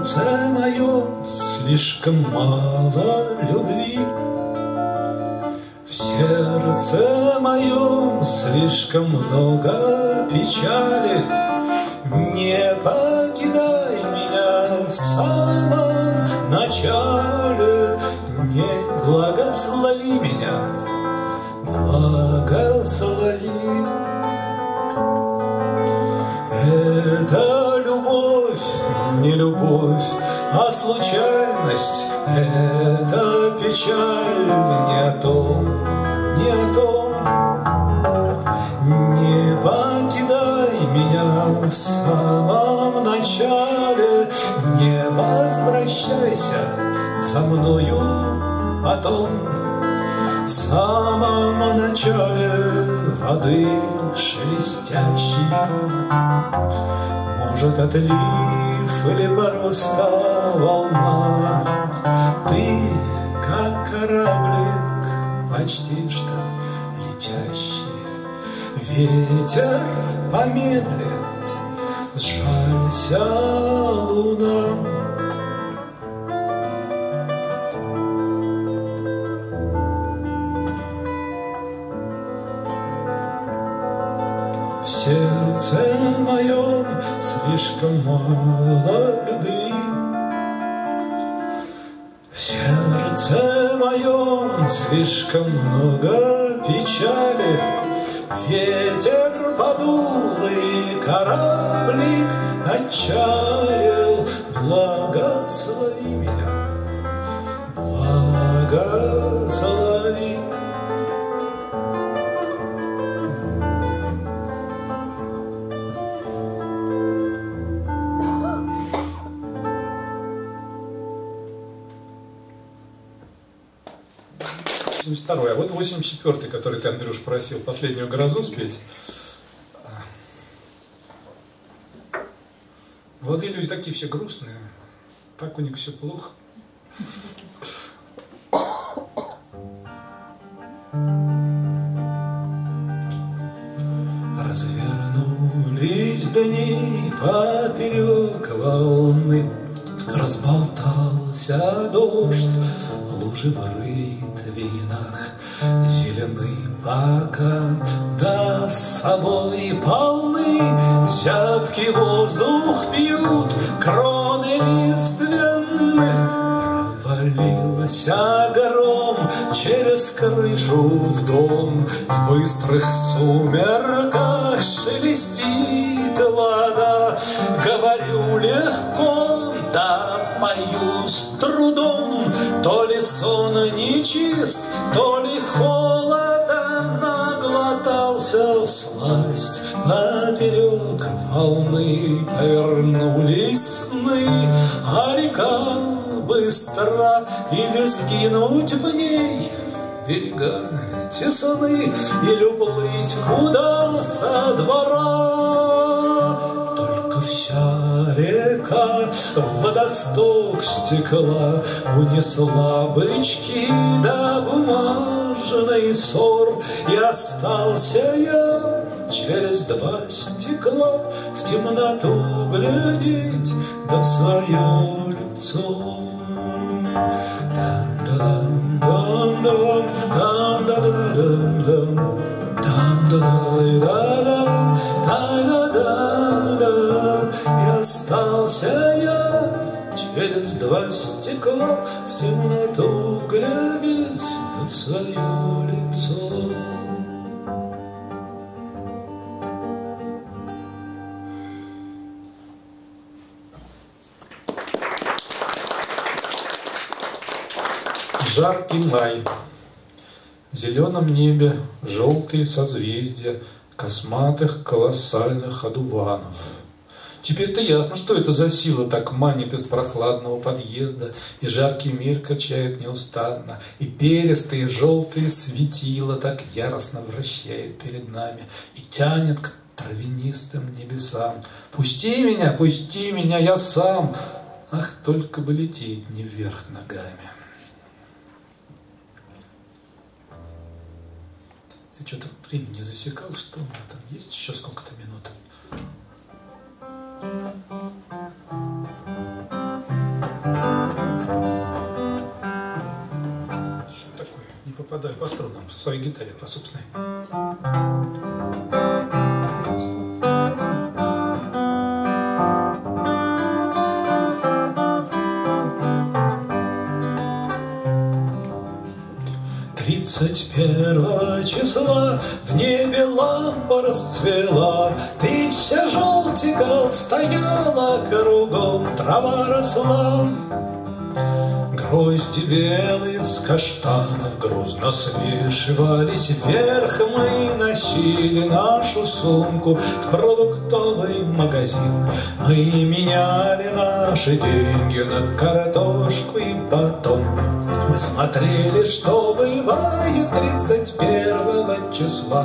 сердце моем слишком мало любви. В сердце моем слишком много печали. Не покидай меня в самом начале, не благослови меня, благослови. Это любовь, не любовь, а случайность. Это печаль, не о том, не о том. Не покидай меня в самом начале, не возвращайся за мною потом. В самом начале воды шелестящей, может, отлив или просто волна. Ты, как кораблик, почти что летящий. Ветер помедли, сжалься луна. В сердце моем слишком мало любви. В сердце моем слишком много печали. Ветер подул, и кораблик отчалил. Благослови меня, благослови. А вот 84-й, который ты, Андрюш, просил «Последнюю грозу» спеть. Молодые люди такие все грустные, так у них все плохо. Развернулись дни поперек волны, разболтался дождь, лужи в рытвинах зелены пока, да с собой полны. Зябкий воздух пьют кроны лиственных. Провалился гром через крышу в дом. В быстрых сумерках шелестит вода. Говорю легко, да пою с трудом. То ли сон нечист, то ли холода, наглотался всласть. Поперек волны повернулись сны, а река быстра, или сгинуть в ней берега тесны, или уплыть куда со двора. Только вся река в водосток стекла, унесла бычки да бумажный ссор, и остался я через два стекла в темноту глядеть, да в свое лицо. И остался я через два стекла в темноту глядеть, да в свое лицо. Жаркий май, в зеленом небе желтые созвездия косматых колоссальных одуванов. Теперь-то ясно, что это за сила так манит из прохладного подъезда, и жаркий мир качает неустанно, и перистые желтые светила так яростно вращает перед нами и тянет к травянистым небесам. Пусти меня, я сам! Ах, только бы лететь не вверх ногами. Я что-то времени не засекал, что у меня там есть еще сколько-то минут. в своей гитаре про собственной. 31 числа в небе лампа расцвела, 1000 желтиков стояла кругом, трава росла. Грозди белые с каштанов грузно свешивались вверх. Мы носили нашу сумку в продуктовый магазин. Мы меняли наши деньги на картошку и батон. Мы смотрели, что бывает 31 числа.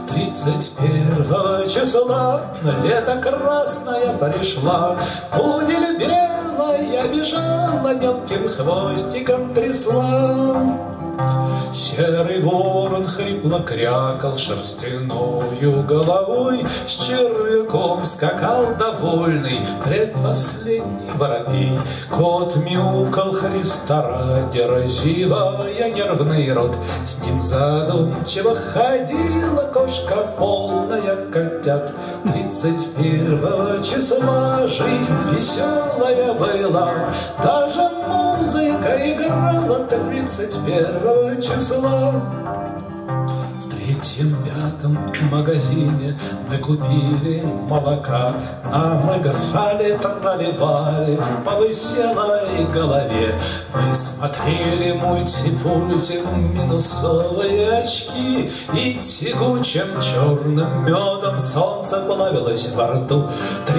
31 числа лето красное пришла. Пудель белая бежала, мелким хвостиком трясла. Серый ворон хрипло крякал шерстяною головой, с червяком скакал довольный предпоследний воробей. Кот мяукал Христа ради, разевая нервный рот. С ним задумчиво ходила кошка, полная котят. 31 числа жизнь веселая была, даже музыка играла 31 числа. В третьем-пятом магазине мы купили молока. Нам играли, тролливали в полыселой голове. Мы смотрели мультипульти в минусовые очки, и тягучим черным медом солнце плавилось во рту.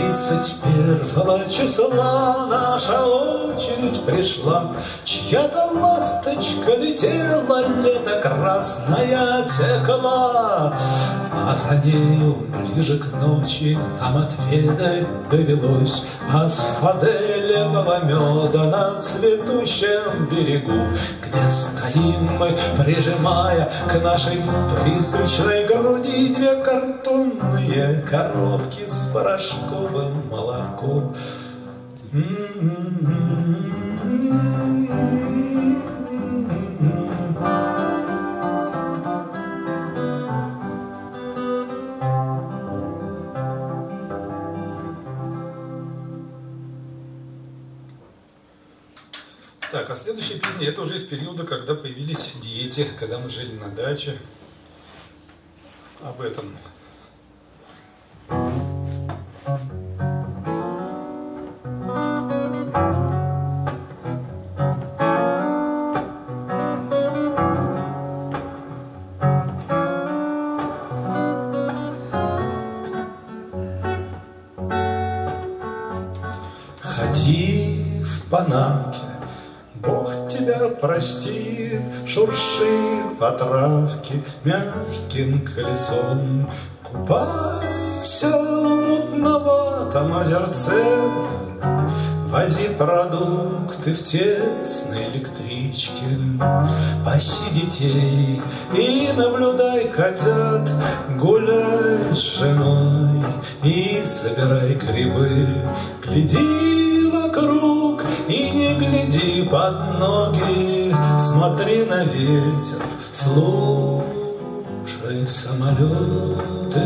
31 числа наша очередь пришла. Чья-то ласточка летела, лето красная текла, а за нею ближе к ночи нам отведать довелось асфаделевого меда на цветущем берегу, где стоим мы, прижимая к нашей призрачной груди 2 картонные коробки с порошковым молоком. Так, а следующая песня, это уже из периода, когда появились дети, когда мы жили на даче. Об этом. Ходи в панамке, Бог тебя простит, шуршит по травке мягким колесом. Купайся в мутноватом озерце, вози продукты в тесной электричке. Паси детей и наблюдай котят, гуляй с женой и собирай грибы. Гляди вокруг и не гляди под ноги, смотри на ветер, слушай самолеты.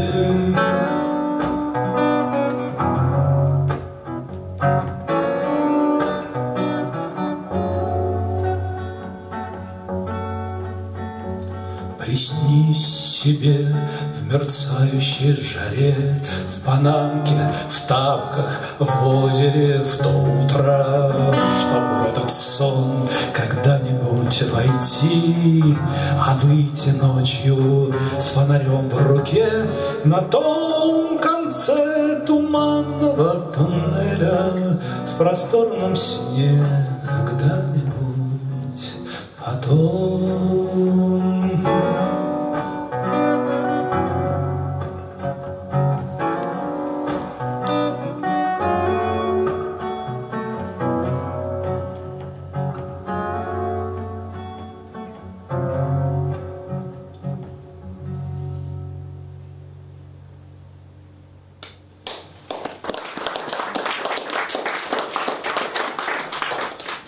Приснись себе в мерцающей жаре, в панамке, в тапках, в озере в то утро, чтоб в этот сон когда-нибудь войти, а выйти ночью с фонарем в руке на том конце туманного туннеля в просторном сне когда-нибудь потом.